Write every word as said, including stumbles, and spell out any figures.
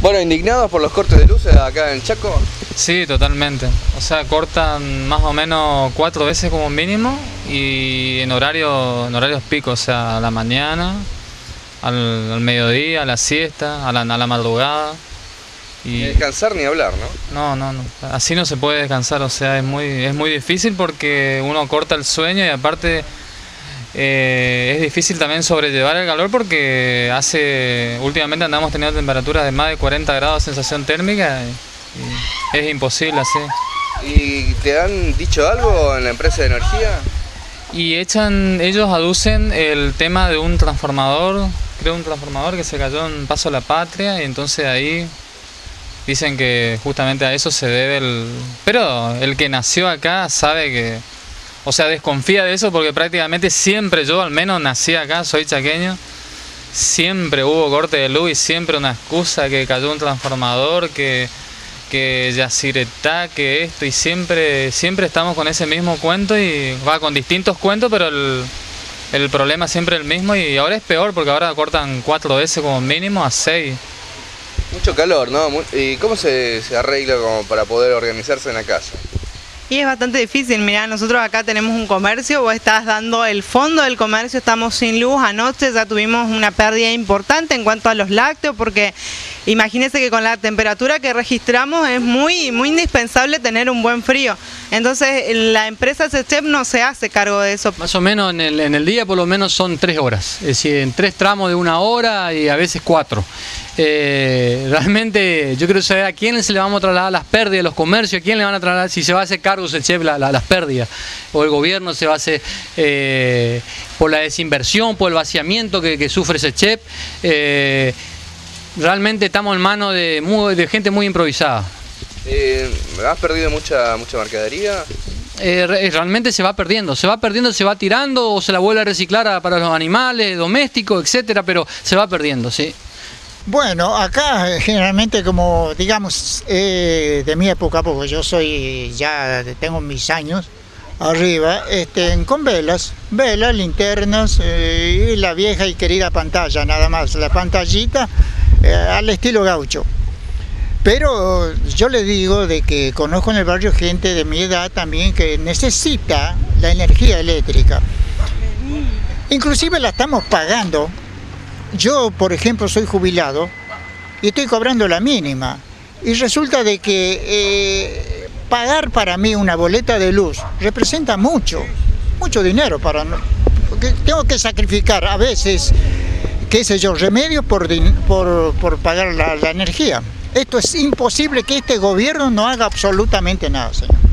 Bueno, ¿indignados por los cortes de luces acá en Chaco? Sí, totalmente. O sea, cortan más o menos cuatro veces como mínimo y en horario, en horarios picos, o sea, a la mañana, al, al mediodía, a la siesta, a la, a la madrugada. Y ni descansar ni hablar, ¿no? No, no, no. Así no se puede descansar, o sea, es muy, es muy difícil porque uno corta el sueño y aparte eh, es difícil también sobrellevar el calor porque hace, últimamente andamos teniendo temperaturas de más de cuarenta grados de sensación térmica y, y es imposible así. ¿Y te han dicho algo en la empresa de energía? Y echan, ellos aducen el tema de un transformador, creo un transformador que se cayó en Paso a la Patria y entonces ahí dicen que justamente a eso se debe el... Pero el que nació acá sabe que... O sea, desconfía de eso porque prácticamente siempre, yo al menos nací acá, soy chaqueño, siempre hubo corte de luz y siempre una excusa, que cayó un transformador, que, que Yacyretá, que esto, y siempre, siempre estamos con ese mismo cuento y va con distintos cuentos, pero el, el problema siempre es el mismo y ahora es peor porque ahora cortan cuatro veces como mínimo a seis. Mucho calor, ¿no? ¿Y cómo se, se arregla como para poder organizarse en la casa? Y es bastante difícil, mirá, nosotros acá tenemos un comercio, vos estás dando el fondo del comercio, estamos sin luz, anoche ya tuvimos una pérdida importante en cuanto a los lácteos, porque imagínense que con la temperatura que registramos es muy, muy indispensable tener un buen frío. Entonces la empresa SECHEP no se hace cargo de eso. Más o menos en el, en el día por lo menos son tres horas, es decir, en tres tramos de una hora y a veces cuatro. Eh, realmente yo quiero saber a quién se le vamos a trasladar las pérdidas de los comercios, a quién le van a trasladar, si se va a hacer cargo SECHEP la, la, las pérdidas, o el gobierno se va a hacer eh, por la desinversión, por el vaciamiento que, que sufre SECHEP. Eh, realmente estamos en manos de, muy, de gente muy improvisada. Eh, ¿Has perdido mucha, mucha mercadería? Eh, realmente se va perdiendo, se va perdiendo, se va tirando o se la vuelve a reciclar a, para los animales domésticos, etcétera, pero se va perdiendo, sí. Bueno, acá generalmente como digamos eh, de mi época, porque yo soy ya tengo mis años arriba, este, con velas, velas, linternas eh, y la vieja y querida pantalla, nada más, la pantallita eh, al estilo gaucho. Pero yo le digo de que conozco en el barrio gente de mi edad también que necesita la energía eléctrica. Inclusive la estamos pagando. Yo, por ejemplo, soy jubilado y estoy cobrando la mínima. Y resulta de que eh, pagar para mí una boleta de luz representa mucho, mucho dinero para mí. Porque tengo que sacrificar a veces, qué sé yo, remedios por, por, por pagar la, la energía. Esto es imposible que este gobierno no haga absolutamente nada, señor.